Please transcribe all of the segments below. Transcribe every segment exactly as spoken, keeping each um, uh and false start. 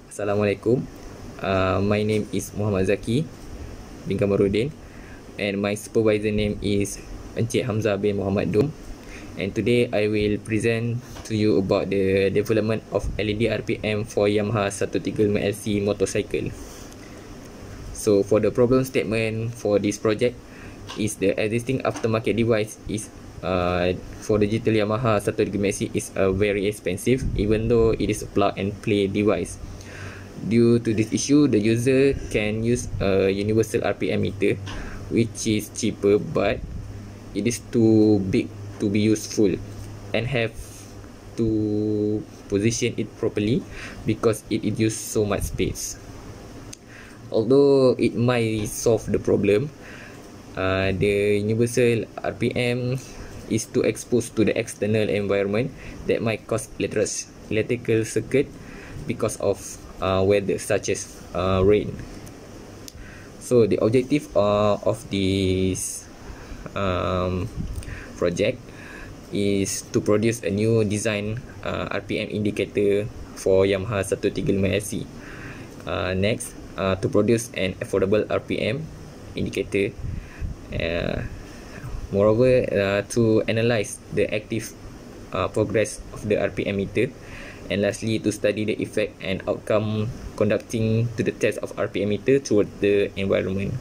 Assalamualaikum. Uh, my name is Muhammad Zaki bin Kamaruddin, and my supervisor name is Encik Hamzah bin Muhammad Dom. And today I will present to you about the development of L E D R P M for Yamaha one thirty-five lima L C motorcycle. So for the problem statement for this project is the existing aftermarket device is uh, for the digital Yamaha one thirty-five lima L C is uh, very expensive, even though it is a plug and play device. Due to this issue, the user can use a universal R P M meter, which is cheaper, but it is too big to be useful and have to position it properly because it uses so much space. Although it might solve the problem, uh, the universal R P M is too exposed to the external environment that might cause electrical circuit because of uh, weather, such as uh, rain. So the objective uh, of this um, project is to produce a new design uh, R P M indicator for Yamaha one thirty-five lima L C. Uh, next, uh, to produce an affordable R P M indicator. Uh, moreover, uh, to analyze the active uh, progress of the R P M meter. And lastly, to study the effect and outcome conducting to the test of R P M meter toward the environment.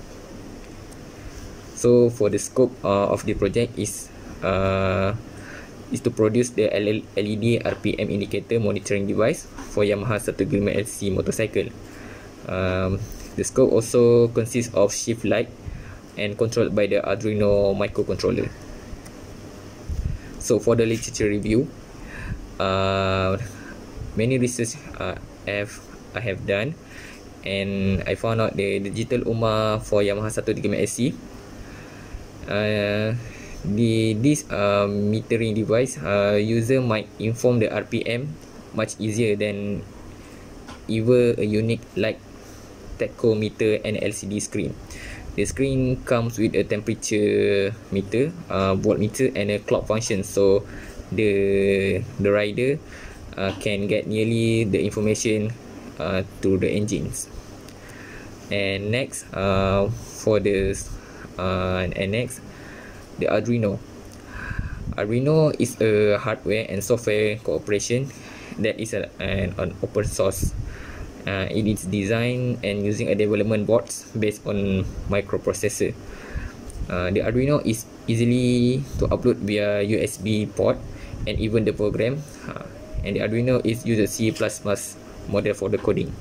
So for the scope uh, of the project is uh, is to produce the L E D R P M indicator monitoring device for Yamaha one thirty-five lima L C motorcycle. Um, the scope also consists of shift light and controlled by the Arduino microcontroller. So for the literature review, uh, many research uh, have I have done, and I found out the digital U M A for Yamaha one thirty-five lima L C. Uh, the this uh, metering device, uh, user might inform the R P M much easier than even a unique like tachometer and L C D screen. The screen comes with a temperature meter, uh, voltmeter, and a clock function, so the the rider uh, can get nearly the information uh, to the engines. And next, uh, for the uh, and next, the Arduino. Arduino is a hardware and software cooperation that is a, an, an open source. Uh, it is designed and using a development boards based on microprocessor. Uh, the Arduino is easily to upload via U S B port and even the program. Uh, and the Arduino is use a C plus plus model for the coding.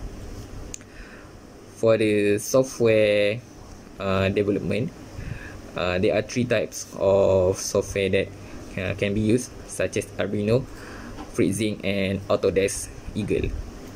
For the software uh, development, uh, there are three types of software that uh, can be used, such as Arduino, FreeZing, and Autodesk Eagle.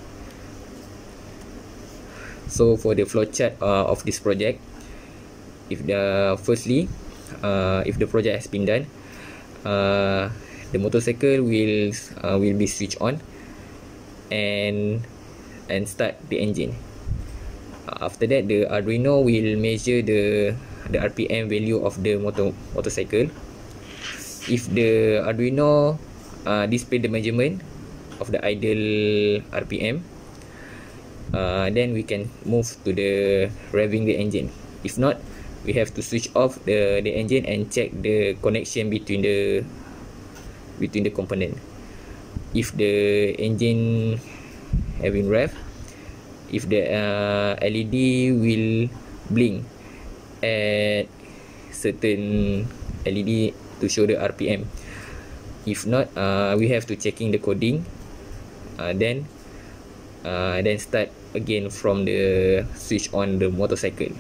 So for the flowchart uh, of this project, if the firstly, uh, if the project has been done, uh, the motorcycle will uh, will be switched on and and start the engine. Uh, after that, the Arduino will measure the the R P M value of the motor motorcycle. If the Arduino uh, display the measurement of the idle R P M, uh, then we can move to the revving the engine. If not, we have to switch off the the engine and check the connection between the between the component. If the engine having rev, if the uh, L E D will blink at certain L E D to show the R P M. If not, uh, we have to checking the coding, uh, then uh, then start again from the switch on the motorcycle.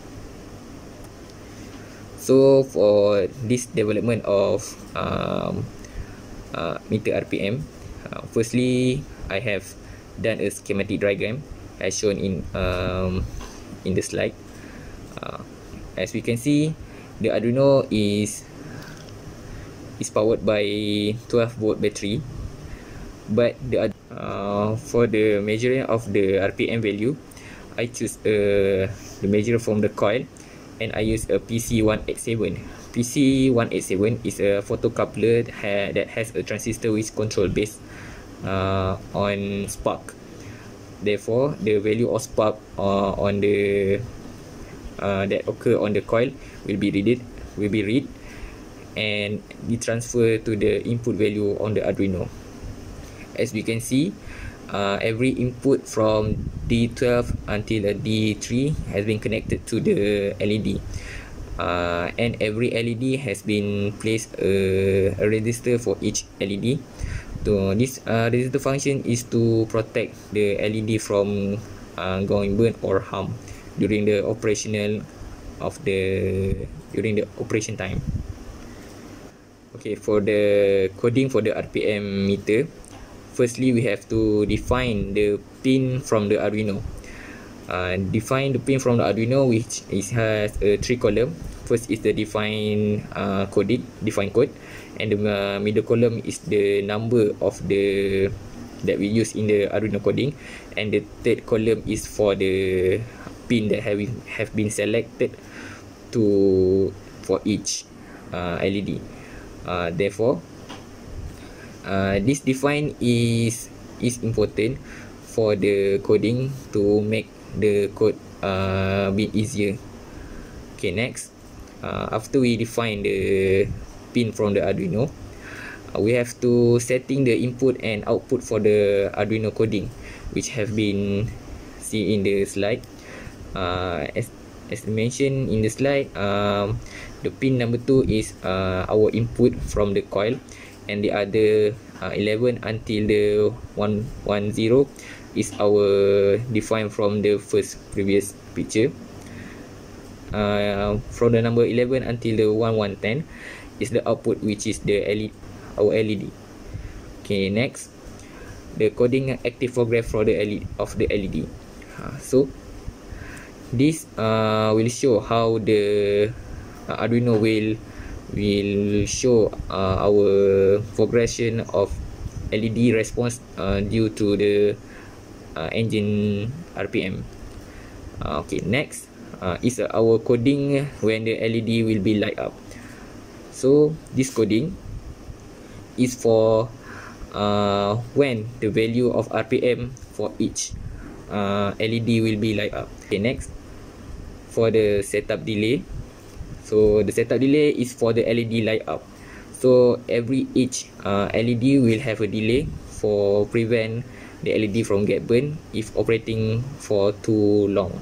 So for this development of um, uh, meter R P M, uh, firstly I have done a schematic diagram as shown in um, in the slide. Uh, as we can see, the Arduino is is powered by twelve volt battery, but the uh, for the measuring of the R P M value, I choose uh, the measure from the coil, and I use a P C one eighty-seven. P C one eighty-seven is a photocoupler ha that has a transistor which control based uh, on spark. Therefore, the value of spark uh, on the uh, that occur on the coil will be read will be read and be transferred to the input value on the Arduino. As we can see, uh, every input from D twelve until a D three has been connected to the L E D, uh, and every L E D has been placed a, a resistor for each L E D. So this uh, resistor function is to protect the L E D from uh, going burnt or harm during the operational of the during the operation time. Okay, for the coding for the R P M meter, firstly we have to define the pin from the Arduino. Uh, define the pin from the Arduino, which is has a three column. First is the define uh, coding, define code, and the uh, middle column is the number of the that we use in the Arduino coding, and the third column is for the pin that have have been selected to for each uh, L E D. Uh, therefore, uh, this define is is important for the coding to make the code uh, be easier. Okay, next, uh, after we define the pin from the Arduino, uh, we have to setting the input and output for the Arduino coding, which have been seen in the slide. Uh, as as mentioned in the slide, um, the pin number two is uh, our input from the coil, and the other uh, eleven until the one one zero is our defined from the first previous picture. Uh, from the number eleven until the one one ten is the output, which is the L E D, our L E D. Okay, next, the coding active progress for the L E D of the L E D. Uh, so this uh, will show how the uh, Arduino will will show uh, our progression of L E D response uh, due to the uh, engine R P M. Uh, okay, next uh, is uh, our coding when the L E D will be light up. So this coding is for uh, when the value of R P M for each uh, L E D will be light up. Okay, next, for the setup delay. So the setup delay is for the L E D light up. So every each uh, L E D will have a delay for prevent the L E D from get burned if operating for too long.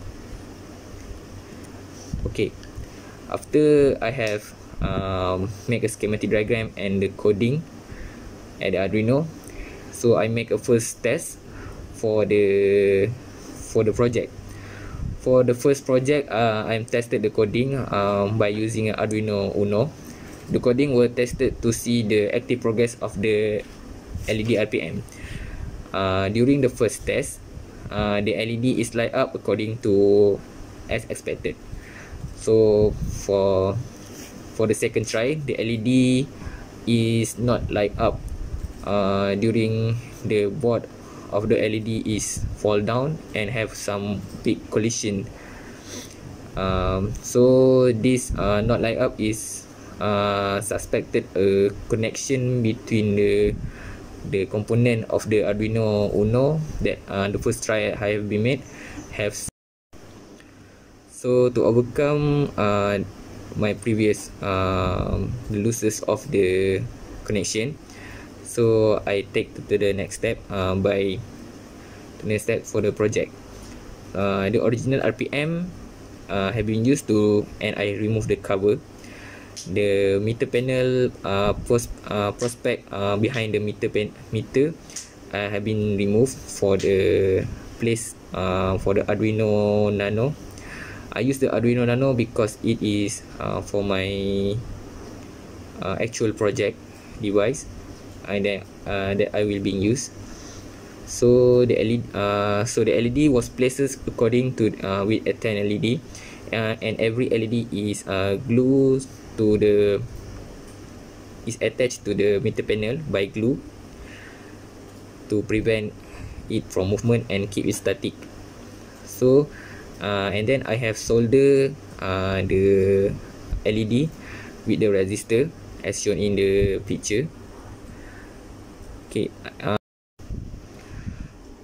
Okay, after I have um, make a schematic diagram and the coding at the Arduino, so I make a first test for the for the project. For the first project, uh, I tested the coding um, by using an Arduino Uno. The coding was tested to see the active progress of the L E D R P M. Uh, during the first test, uh, the L E D is light up according to as expected. So for for the second try, the L E D is not light up uh, during the board of the L E D is fall down and have some big collision. Um, so this uh, not light up is uh, suspected a connection between the the component of the Arduino Uno that uh, the first try have been made have. So to overcome uh, my previous uh, losses of the connection, so I take to the next step uh, by the next step for the project. Uh, the original R P M uh, have been used to, and I remove the cover. The meter panel uh, pros, uh, prospect uh, behind the meter pen, meter uh, have been removed for the place uh, for the Arduino Nano. I use the Arduino Nano because it is uh, for my uh, actual project device, and that uh, that I will be used. So the L E D, uh, so the L E D was placed according to uh, with a ten L E D, uh, and every L E D is uh, glued to the is attached to the meter panel by glue to prevent it from movement and keep it static. So uh, and then I have soldered uh, the L E D with the resistor as shown in the picture. Okay. Uh,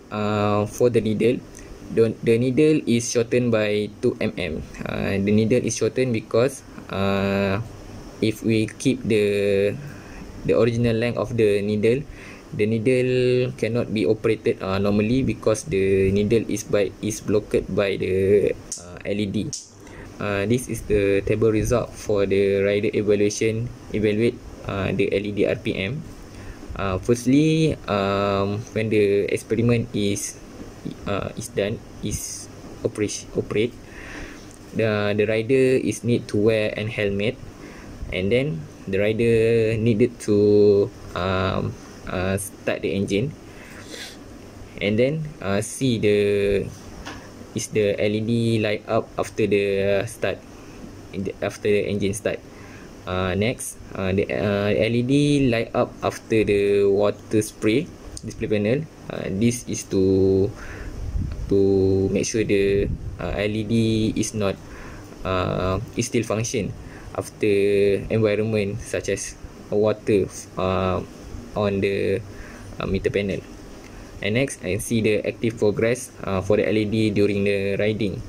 uh, for the needle, the, the needle is shortened by two millimeters. Uh, the needle is shortened because uh, if we keep the the original length of the needle, the needle cannot be operated uh, normally because the needle is by is blocked by the uh, L E D. Uh, this is the table result for the rider evaluation. Evaluate uh, the L E D R P M. Uh, firstly, um, when the experiment is uh, is done, is operate, operate the the rider is need to wear an helmet, and then the rider needed to um, uh, start the engine, and then uh, see the is the L E D light up after the start, after the engine start. Uh, next, uh, the uh, L E D light up after the water spray display panel. Uh, this is to to make sure the uh, L E D is not uh, is still function after environment such as water uh, on the uh, meter panel. And next, I see the active progress uh, for the L E D during the riding.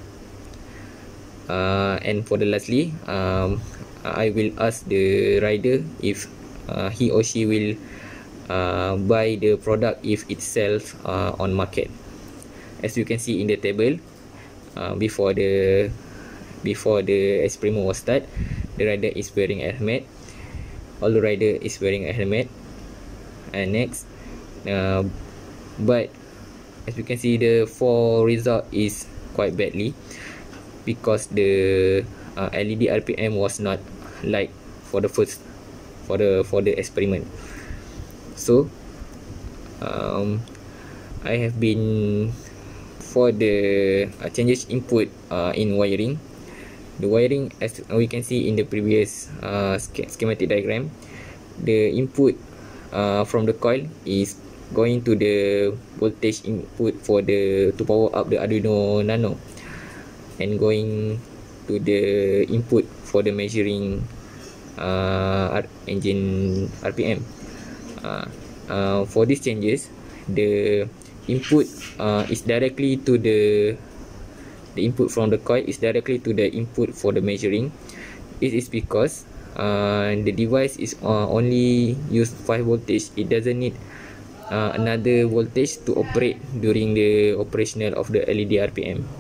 Uh, and for the lastly, um, I will ask the rider if uh, he or she will uh, buy the product if itself uh, on market. As you can see in the table, uh, before the before the experiment was start, the rider is wearing a helmet. All the rider is wearing a helmet. And next, uh, but as you can see, the for result is quite badly because the uh, L E D R P M was not like for the first for the for the experiment. So um, I have been for the uh, changes input uh, in wiring. The wiring, as we can see in the previous uh, schematic diagram, the input uh, from the coil is going to the voltage input for the to power up the Arduino Nano, and going to the input for the measuring uh, engine R P M. Uh, uh, for these changes, the input uh, is directly to the the input from the coil is directly to the input for the measuring. It is because uh, the device is uh, only use five voltage. It doesn't need uh, another voltage to operate during the operational of the L E D R P M.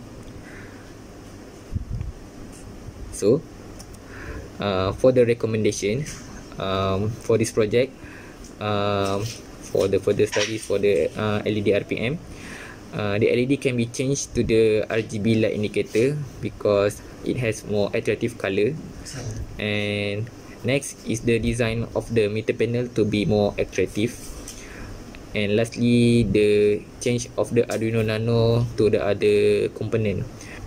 So uh, for the recommendation um, for this project, um, for the further studies for the uh, L E D R P M, uh, the L E D can be changed to the R G B light indicator because it has more attractive color. And next is the design of the meter panel to be more attractive. And lastly, the change of the Arduino Nano to the other component.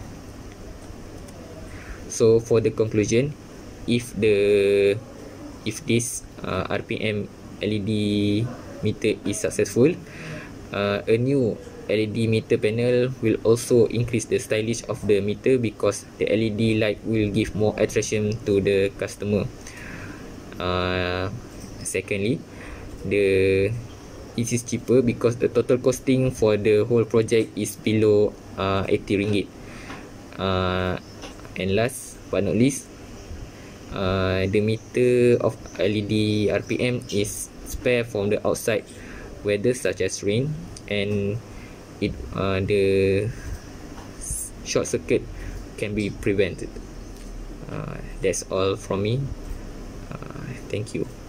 So for the conclusion, if the if this uh, R P M L E D meter is successful, uh, a new L E D meter panel will also increase the stylish of the meter because the L E D light will give more attraction to the customer. Uh, secondly, the it is cheaper because the total costing for the whole project is below uh, eighty ringgit. Uh, and last but not least, uh, the meter of L E D R P M is spare from the outside weather such as rain, and it uh, the short circuit can be prevented. Uh, that's all from me. Uh, thank you.